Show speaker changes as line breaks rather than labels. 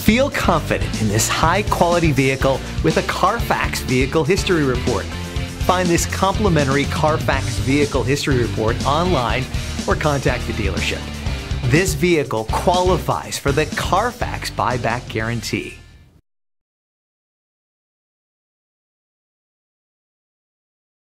Feel confident in this high-quality vehicle with a Carfax Vehicle History Report. Find this complimentary Carfax Vehicle History Report online or contact the dealership. This vehicle qualifies for the Carfax Buyback Guarantee.